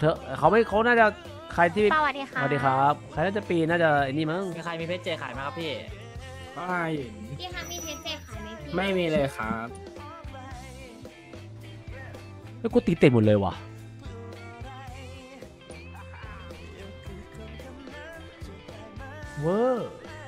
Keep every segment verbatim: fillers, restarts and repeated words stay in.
เถอะเขาไม่เขาน่าจะใครที่สวัสดีค่ะสวัสดีครับใครน่าจะปีน่าจะไอ้นี่มั้งมีใครมีเพชรเจขายไหมครับพี่ไม่พี่คะมีเพชรเจขายไหมพี่ไม่มีเลยครับแล้วกูตีเต็มหมดเลยว่ะเวอร์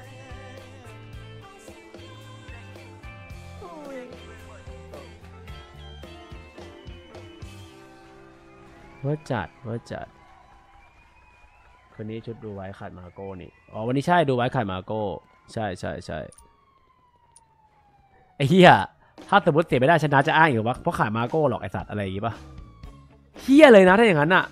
เวอร์จัดเวอร์จัดคนนี้ชุดดูไว้ขาดมาโก้นี่อ๋อวันนี้ใช่ดูไว้ขาดมาโก้ใช่ใช่ใช่ไอ้เหี้ยถ้าสมมติเสียไม่ได้ชนะจะอ้างอีกวะเพราะขาดมาโก้หรอกไอสัตว์อะไรอย่างงี้ปะเหี้ยเลยนะถ้าอย่างนั้นอะ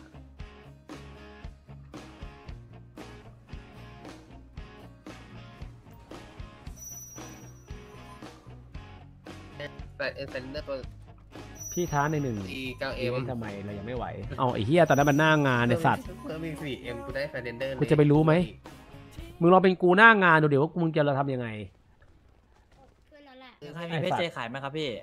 แต่เอ็นเซนเดอร์ตัวพี่ท้าในหนึ่งอีเก้าเอ็มทำไมเรายังไม่ไหวเอาไอ้เหี้ยตอนนั้นมันหน้างานในสัตว์เพิ่มอีกสี่เอ็มกูได้ไฟเดนเดอร์กูจะไปรู้ไหม มึงลองเป็นกูหน้างานดูเดี๋ยวว่ามึงจะเราทำยังไงขึ้นแล้วแหละมีใครมีเพชรเจขายไหมครับพี่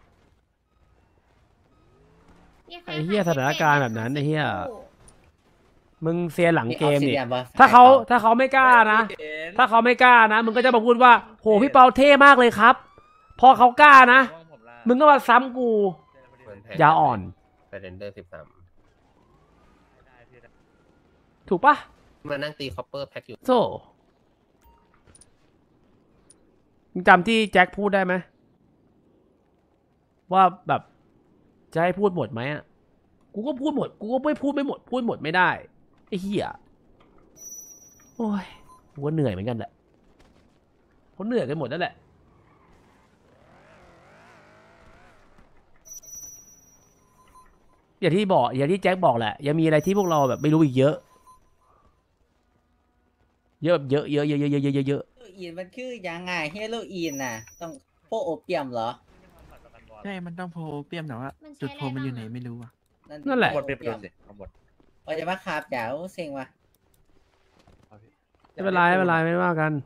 พี่คะไอ้เหี้ยสถานการณ์แบบนั้นไอ้เหี้ยโอ้มึงเซียนหลังเกมนี่นี่ถ้าเขาถ้าเขาไม่กล้านะ ถ้าเขาไม่กล้านะ มึงก็จะมาพูดว่าโหพี่เปาเท่มากเลยครับ พอเขากล้านะ มึงก็มาซ้ำกูยาอ่อนไฟเดนเดอร์สิบสามถูกปะมานั่งตีคอปเปอร์แพ็กอยู่โซมึงจำที่แจ็คพูดได้ไหมว่าแบบจะให้พูดหมดไหมอ่ะกูก็พูดหมดกูก็ไม่พูดไม่หมดพูดหมดไม่ได้ไอ้เหี้ยโอ้ยกูก็เหนื่อยเหมือนกันแหละเขาเหนื่อยกันหมดนั่นแหละอย่างที่บอกอย่างที่แจ็คบอกแหละยังมีอะไรที่พวกเราแบบไม่รู้อีกเยอะเยอะเยอะเยอะเยอะเยอะเยอะเยอะเยอะเยอะเฮโรอีนมันคือยังไงเฮโรอีนน่ะ ต้องโพโอเปียมเหรอใช่มันต้องโพเปียมแต่ว่าจุดโพมันอยู่ไหนไม่รู้อ่ะนั่นแหละโพโอเปียมเราจะมาขาบจ๋าเซ็งว่ะไม่เป็นไรไม่เป็นไรไม่ว่ากัน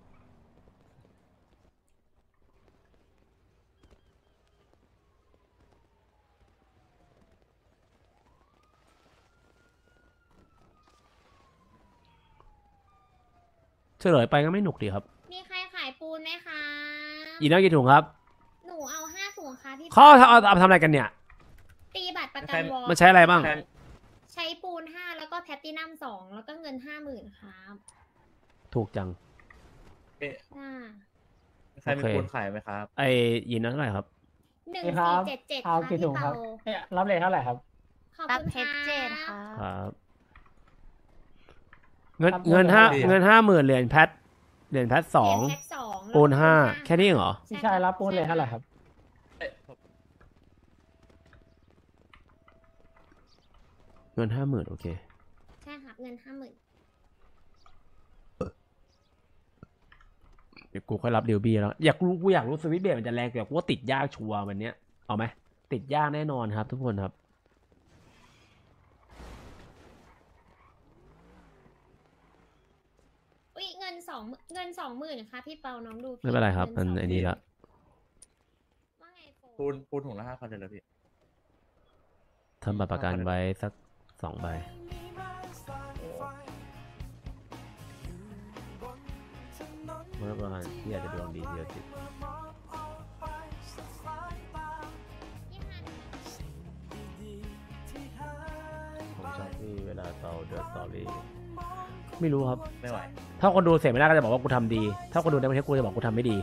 เฉลยไปก็ไม่หนุกดีครับมีใครขายปูนไหมคะอีน้องกี่ถุงครับหนูเอาห้าถุงค่ะพี่เขาเอาเอาเอาทำอะไรกันเนี่ยตีบัตรประกันวอลมันใช้อะไรบ้างใช้ปูนห้าแล้วก็แพตตินัมสองแล้วก็เงินห้าหมื่นครับถูกจังอ่าใครมีปูนขายไหมครับไอ้ยินนั้นเท่าไหร่ครับหนึ่งครัสี่บเจ็ดเจ็ดเอาค่ะกี่พี่ถุงครับเปาเนี่ยรับเลยเท่าไหร่ครับขอบรับคุณเพชรเจนค่ะค่ะครับเงินครับเงินห้าเงินเงินห้าหมื่นเหรียญแพทเหรียญแพทสองเหรียญแพ็คสองปูนห้าแล้วก็แค่นี้เหรอพี่ชายรับปูนเลยเท่าไหร่ครับเงินห้าหมื่นโอเคใช่ครับเงินห้าหมื่นเดี๋ยวกูค่อยรับดิวบี้แล้วอยากรู้กูอยากรู้สวิตช์เบรมันจะแรงแต่กูว่าติดยากชัวร์วันเนี้ยเอาไหมติดยากแน่นอนครับทุกคนครับอุ้ยเงินสองเงินสองหมื่นค่ะพี่เปาน้องดูไม่เป็นไรครับงิมันสงไอ้นี่ละว่าไงโฟปูนปูนถุงละห้าพันเลยเหรอพี่ทำบัตรประกันไว้สักสองใบเมื่อประมาณที่อยากจะดวงดีเยอะสิผมชอบที่เวลาเราเดือดสตอรี่ไม่รู้ครับไม่ไหวถ้าคนดูเสียไม่ได้ก็จะบอกว่ากูทำดี ถ้าคนดูในประเทศกูจะบอกกูทำไม่ดี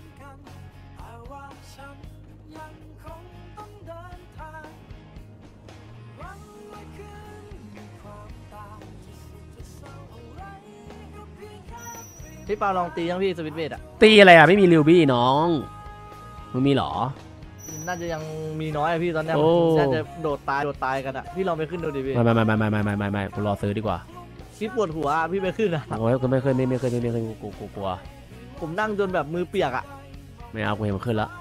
พี่เปาลองตียังพี่สวิตเบดอ่ะตีอะไรอ่ะไม่มีริวบี้น้องมึงมีเหรอน่าจะยังมีน้อยอะพี่ตอนเนี้ยโอ้น่าจะโดดตายโดดตายกันอ่ะพี่ลองไปขึ้นดูดิพี่ไม่ไม่ไม่ไม่ไม่ไม่ไม่ไม่กูรอซื้อดีกว่าพี่ปวดหัวอะพี่ไปขึ้นอ่ะโอ้ยกูไม่เคยไม่ไม่เคยไม่เคยกูกูกูกลัวผมนั่งจนแบบมือเปียกอ่ะไม่เอากูเห็นมันขึ้นแล้ว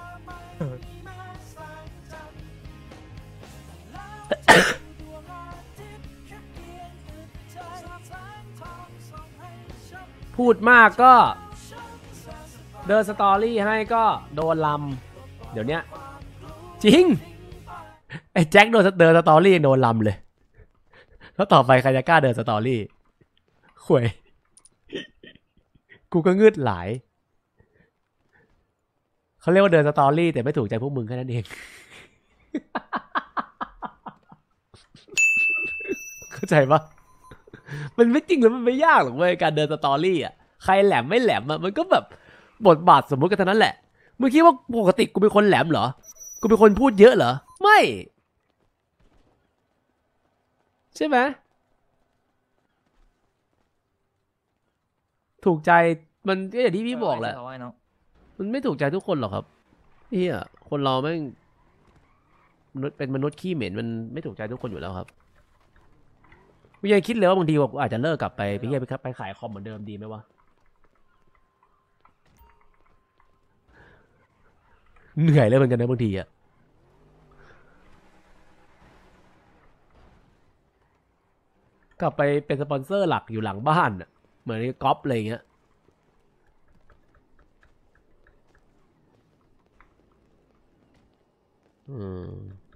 พูดมากก็เดินสตอรี่ให้ก็โดนลำเดี๋ยวเนี้ยจริงไอ้แจ็คโดนเดินสตอรี่โดนลำเลยแล้วต่อไปใครจะกล้าเดินสตอรี่ข่วย กูก็งืดหลาย เขาเรียกว่าเดินสตอรี่แต่ไม่ถูกใจพวกมึงแค่นั้นเอง เข้าใจปะมันไม่จริงแล้วมันไม่ยากหรอกเว้ยการเดินสตอรี่อ่ะใครแหลมไม่แหลมอ่ะมันก็แบบบทบาทสมมติกันเท่านั้นแหละมึงคิดว่าปกติกูเป็นคนแหลมเหรอกูเป็นคนพูดเยอะเหรอไม่ใช่ไหมถูกใจมันก็อย่างที่พี่บอกแหละเอาไว้น้องมันไม่ถูกใจทุกคนหรอกครับเฮียคนเราแม่งมนุษย์เป็นมนุษย์ขี้เหม็นมันไม่ถูกใจทุกคนอยู่แล้วครับกูยังคิดเลยว่าบางทีว่ากูอาจจะเลิกกลับไปไปเฮียไปไปขายคอมเหมือนเดิมดีไหมวะเหนื่อยเลยเหมือนกันนะบางทีอะกลับไปเป็นสปอนเซอร์หลักอยู่หลังบ้านอะเหมือนก๊อปอะไรเงี้ยอืม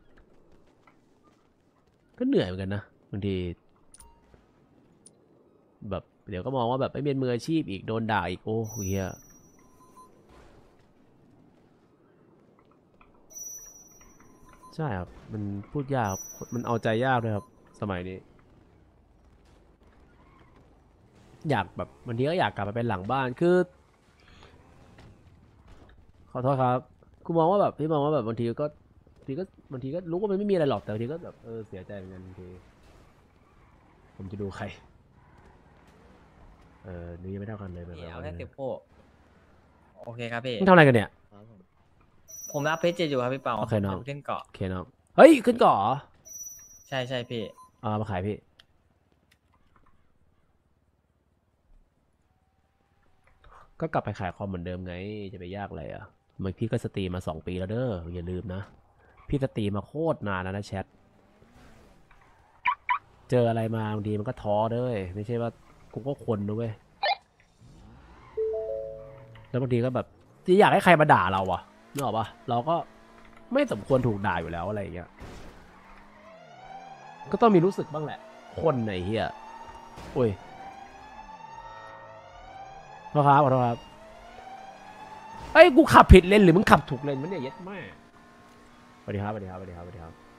ก็เหนื่อยเหมือนกันนะบางทีแบบเดี๋ยวก็มองว่าแบบไม่เป็นมืออาชีพอีกโดนด่าอีกโอ้เฮียใช่ครับมันพูดยากมันเอาใจยากด้วยครับสมัยนี้อยากแบบบางทีก็อยากกลับไปเป็นหลังบ้านคือขอโทษครับกูมองว่าแบบพี่มองว่าแบบบางทีก็บางทีก็บางทีก็รู้ว่ามันไม่มีอะไรหรอกแต่บางทีก็แบบเออเสียใจเหมือนกันบางทีผมจะดูใครเออนี่ยังไม่เท่ากันเลยแบบเอาแค่เก็บโป้โอเคครับพี่มึงทำอะไรกันเนี่ยผมรับเพจเจอยู่ครับพี่เปาโอเคน้องผมขึ้นเกาะโอเคน้องเฮ้ยขึ้นก่อเหรอใช่ใช่พี่เอามาขายพี่ก็กลับไปขายคอมเหมือนเดิมไงจะไปยากอะไรอ่ะเมื่อพี่ก็สตรีมมาสองปีแล้วเด้ออย่าลืมนะพี่สตรีมมาโคตรนานแล้วนะแชทเจออะไรมาบางทีมันก็ท้อเด้ยไม่ใช่ว่ากูก็คนด้วยแล้วบางทีก็แบบจะอยากให้ใครมาด่าเราอะนึกออกปะเราก็ไม่สมควรถูกด่าอยู่แล้วอะไรอย่างเงี้ยก็ต้องมีรู้สึกบ้างแหละคนไหนเฮียโอ้ยขอโทษครับขอโทษครับเอ้ยกูขับผิดเลนหรือมึงขับถูกเลนมันเนี่ยเย็ดแม่สวัสดีครับสวัสดีครับสวัสดีครับสวัสดีครับ